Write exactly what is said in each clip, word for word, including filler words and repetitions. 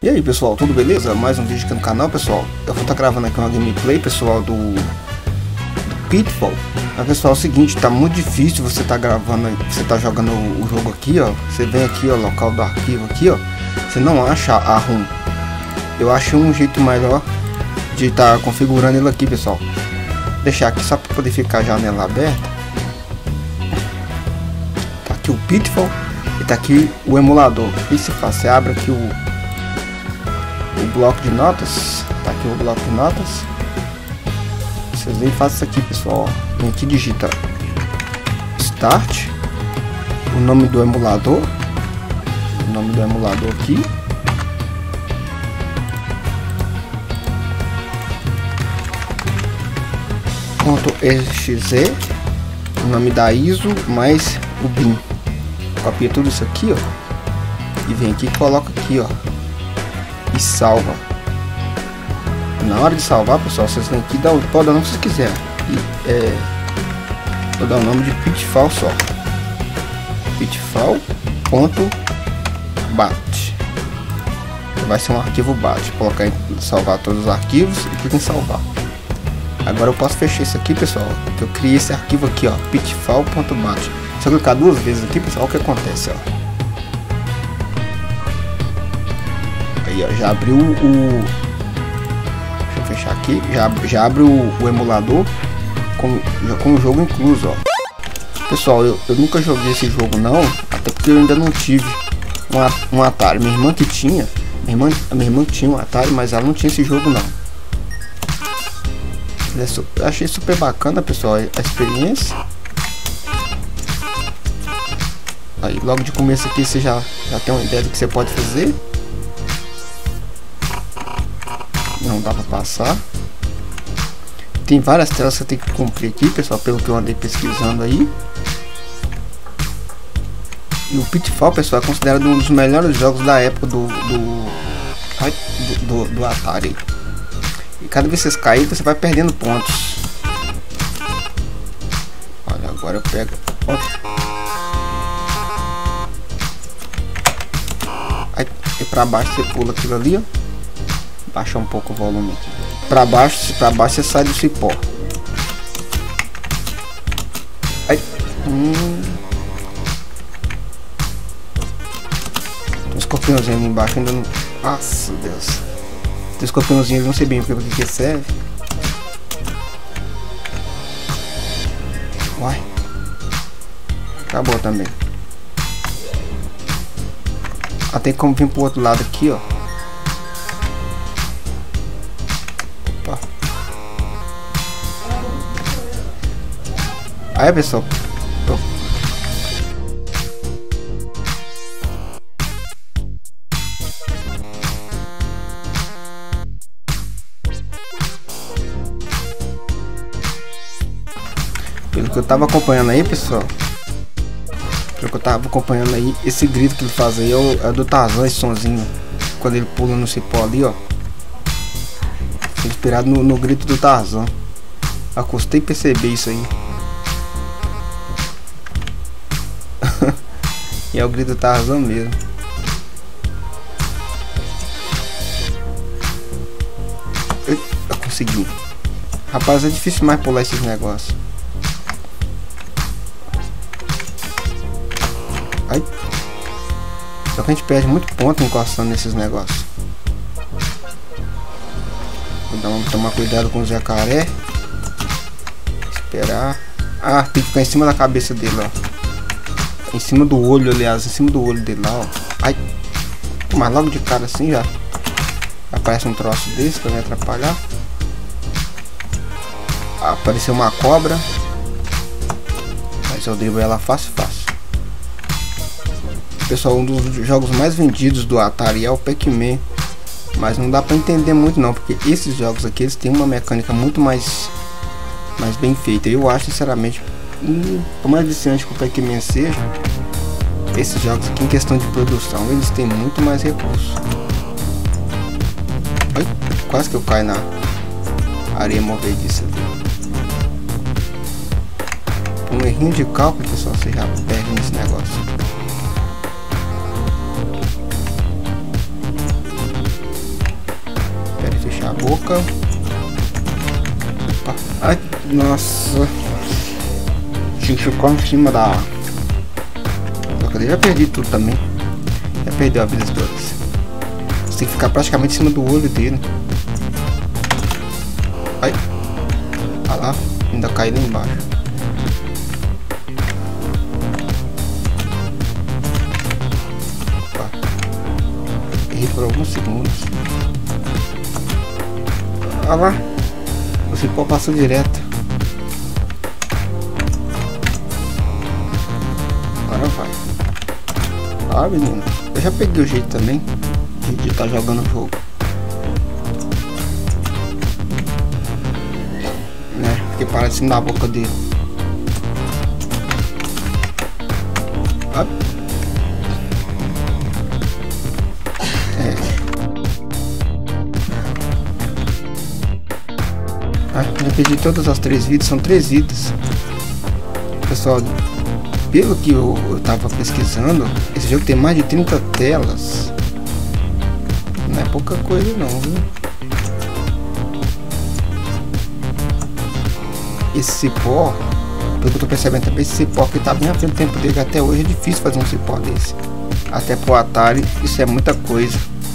E aí pessoal, tudo beleza? Mais um vídeo aqui no canal, pessoal. Eu vou estar gravando aqui uma gameplay, pessoal, do, do Pitfall. Mas pessoal, é o seguinte, tá muito difícil você tá gravando, você tá jogando o, o jogo aqui, ó. Você vem aqui, ó, local do arquivo aqui, ó. Você não acha a ROM. Eu achei um jeito melhor de estar tá configurando ele aqui, pessoal. Vou deixar aqui só para poder ficar a janela aberta. Tá aqui o Pitfall e tá aqui o emulador. E se faz, você abre aqui o o bloco de notas, tá aqui o bloco de notas. Vocês vêm e fazem isso aqui, pessoal. Vem aqui, digita Start, o nome do emulador, o nome do emulador aqui. .exe, o nome da I S O mais o bin. Copia tudo isso aqui, ó, e vem aqui e coloca aqui, ó, e salva. Na hora de salvar, pessoal, vocês vêm aqui e dá o pode dar o nome que vocês quiserem. E, é, vou dar o nome de Pitfall só. Pitfall.bat. Vai ser um arquivo bat. Colocar em salvar todos os arquivos e clica em salvar. Agora eu posso fechar isso aqui, pessoal, que eu criei esse arquivo aqui, ó, pitfall.bat. Se eu clicar duas vezes aqui, pessoal, o que acontece, ó? Aí, ó, já abriu o... Deixa eu fechar aqui. Já, já abre o, o emulador com, já, com o jogo incluso, ó. Pessoal, eu, eu nunca joguei esse jogo não, até porque eu ainda não tive um, um Atari. Minha irmã que tinha, minha irmã, a minha irmã tinha um Atari, mas ela não tinha esse jogo não. Eu achei super bacana, pessoal, a experiência. Aí logo de começo aqui você já, já tem uma ideia do que você pode fazer. Não dá pra passar. Tem várias telas que você tem que cumprir aqui, pessoal, pelo que eu andei pesquisando aí. E o Pitfall, pessoal, é considerado um dos melhores jogos da época do do, do, do, do Atari. E cada vez que vocês caírem, você vai perdendo pontos. Olha, agora eu pego. Aí, e pra baixo você pula aquilo ali, ó. Baixa um pouco o volume aqui. Pra baixo, pra baixo você sai do cipó. Aí. Hum. Tem um escorpiãozinho ali embaixo ainda não. Nossa Deus. Tem um escorpiãozinho, não sei bem porque que serve. Uai. Acabou também. Ah, tem como vir pro outro lado aqui, ó. Aí, pessoal, tô. Pelo que eu tava acompanhando aí, pessoal, pelo que eu tava acompanhando aí, esse grito que ele faz aí é, o, é do Tarzan, esse sonzinho, quando ele pula no cipó ali, ó, inspirado no, no grito do Tarzan. Eu custei perceber isso aí. E é o grito do Tarzan mesmo. Eu consegui. Rapaz, é difícil mais pular esses negócios. Ai. Só que a gente perde muito ponto encostando nesses negócios. Vou dar uma, tomar cuidado com o jacaré. Esperar. Ah, tem que ficar em cima da cabeça dele, ó. Em cima do olho, aliás, em cima do olho dele lá, ó. Ai. Mas logo de cara assim já aparece um troço desse pra me atrapalhar. Apareceu uma cobra, mas eu devo ela fácil, fácil. Pessoal, um dos jogos mais vendidos do Atari é o Pac-Man. Mas não dá pra entender muito não, porque esses jogos aqui, eles têm uma mecânica muito mais mais bem feita. Eu acho, sinceramente, hum, por mais viciante que o Pac-Man seja, esses jogos aqui, em questão de produção, eles têm muito mais recursos. Ai, quase que eu caio na areia movediça. Um errinho de cálculo, pessoal, você já perde nesse negócio. boca. Opa. Ai, nossa. Tinha que ficar em cima da... Eu já perdi tudo também. Já perdeu a vida todas. Você tem que ficar praticamente em cima do olho dele. Ai. Olha lá. Ainda cai lá embaixo. Opa. Errei por alguns segundos. Olha lá. O cipó passou direto. Agora vai. Ah, menino, eu já peguei o jeito também de estar tá jogando o jogo, né? Fiquei parado em cima da boca dele. Ah. É. Ah, já perdi todas as três vidas, são três vidas. Pessoal, pelo que eu, eu tava pesquisando, esse jogo tem mais de trinta telas. Não é pouca coisa não, viu? Esse cipó, pelo que eu tô percebendo também, esse cipó que tá bem à frente do tempo dele, até hoje é difícil fazer um cipó desse. Até pro Atari, isso é muita coisa.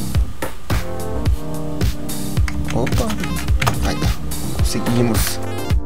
Opa, vai dar, conseguimos.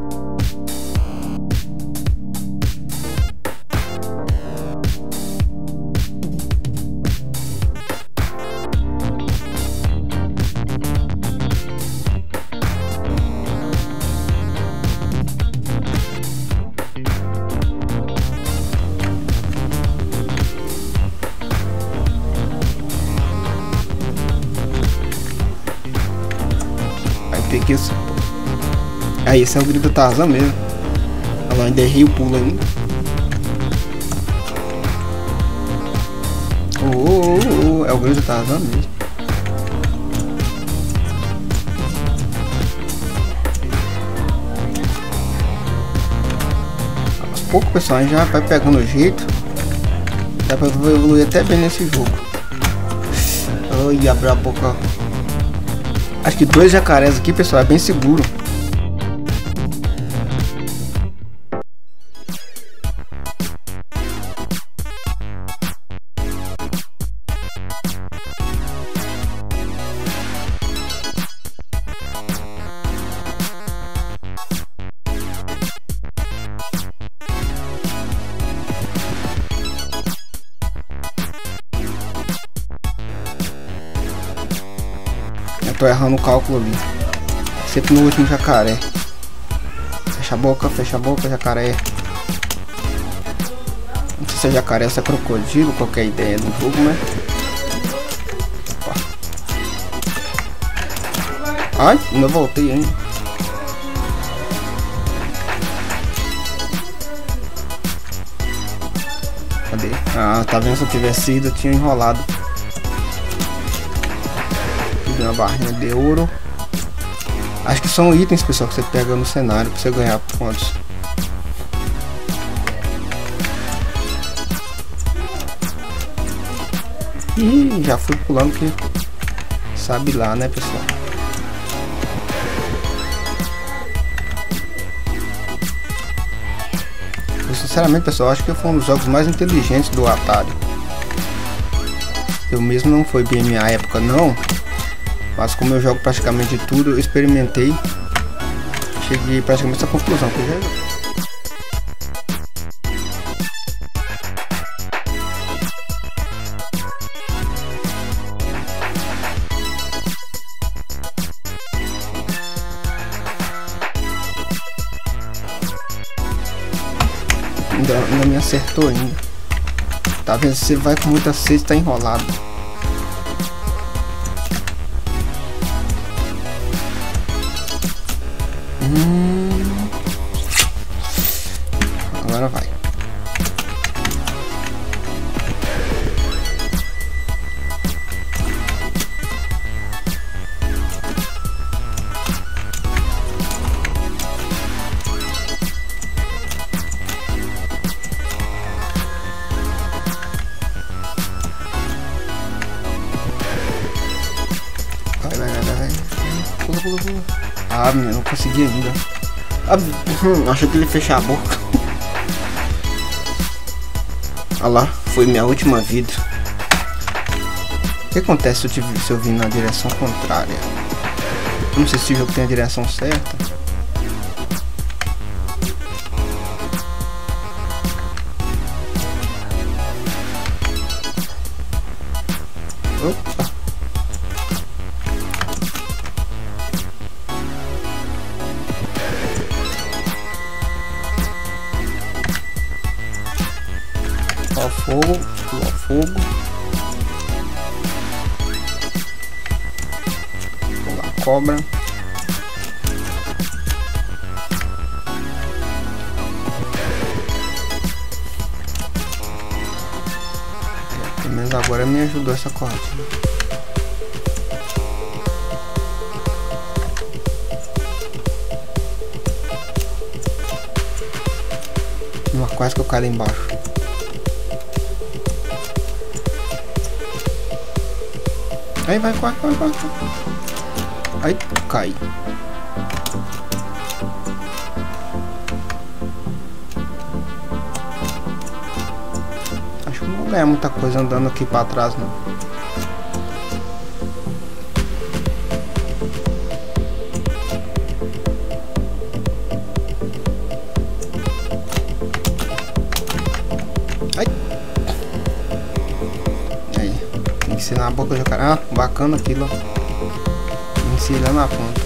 Peguei esse... Aí, esse é o grito do Tarzan mesmo. Ela ainda errei o pulo ainda. Oh, oh, oh, oh. É o grito do Tarzan mesmo. Aos poucos, pessoal, a gente já vai pegando o jeito. Dá pra evoluir até bem nesse jogo. Ai, abriu a boca. Acho que dois jacarés aqui, pessoal, é bem seguro. Tô errando o cálculo ali. Sempre no último jacaré. Fecha a boca, fecha a boca, jacaré. Não sei se é jacaré ou se é crocodilo, qualquer ideia do jogo, né? Opa. Ai, ainda voltei ainda. Cadê? Ah, tá vendo? Se eu tivesse ido, eu tinha enrolado. Uma barrinha de ouro. Acho que são itens, pessoal, que você pega no cenário pra você ganhar pontos. Ih, já fui pulando que sabe lá, né, pessoal? Eu, sinceramente, pessoal, acho que foi um dos jogos mais inteligentes do Atari. Eu mesmo não foi bem minha época, não. Mas como eu jogo praticamente tudo, eu experimentei. Cheguei praticamente a essa conclusão. Que já... ainda, ainda me acertou ainda. Tá vendo? Você vai com muita sede, tá enrolado. Hum. Agora vai. Vai, vai, vai, vai. pula, pula, pula. Ah, menino, não consegui ainda. Ah, hum, achei que ele ia fechar a boca. Olha lá, foi minha última vida. O que acontece se eu, tive, se eu vir na direção contrária? Eu não sei se o jogo tem a direção certa. Opa. Ó, fogo, ó, fogo. Ó, cobra. Pelo menos agora me ajudou essa corda. Quase que eu caio lá embaixo. Aí vai, vai, vai, vai. Aí cai. Acho que não vou ganhar muita coisa andando aqui pra trás, não. Ensinar a boca do jacaré. Ah, bacana aquilo, ó. Ensinar na ponta.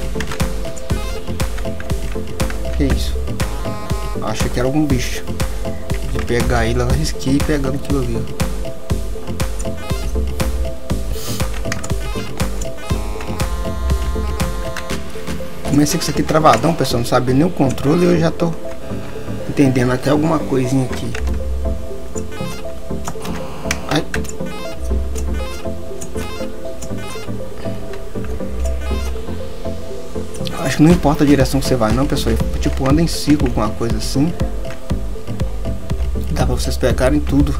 Que isso? Achei que era algum bicho. De pegar ele, eu risquei pegando aquilo ali, ó. Comecei com isso aqui travadão, pessoal. Não sabia nem o controle e eu já tô entendendo até alguma coisinha aqui. Ai. Acho que não importa a direção que você vai não, pessoal. Tipo, anda em ciclo, alguma coisa assim. Dá pra vocês pegarem tudo.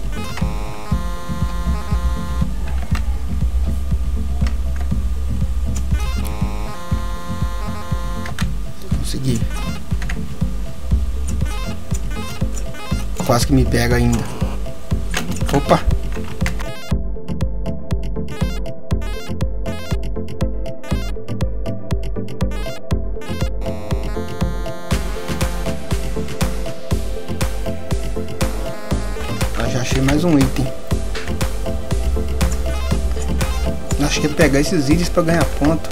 Consegui. Quase que me pega ainda. Opa! Já achei mais um item. Acho que é pegar esses itens pra ganhar ponto.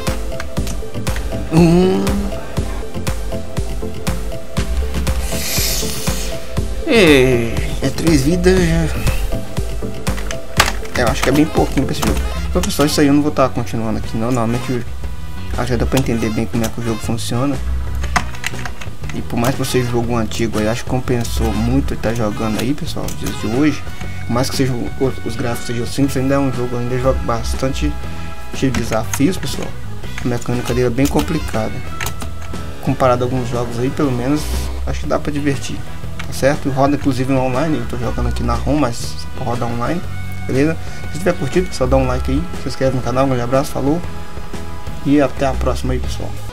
Hum. É, é três vidas. Eu acho que é bem pouquinho pra esse jogo. Então, pessoal, isso aí eu não vou estar continuando aqui não. Normalmente acho que dá pra entender bem como é que o jogo funciona. E por mais que você jogue um antigo aí, acho que compensou muito estar jogando aí, pessoal, nos dias de hoje. Por mais que seja, os gráficos sejam simples, ainda é um jogo, ainda joga bastante cheio de desafios, pessoal. A mecânica dele é bem complicada. Comparado a alguns jogos aí, pelo menos, acho que dá pra divertir. Tá certo? Roda inclusive no online, eu tô jogando aqui na ROM, mas roda online, beleza? Se tiver curtido, só dá um like aí, se inscreve no canal, um grande abraço, falou. E até a próxima aí, pessoal.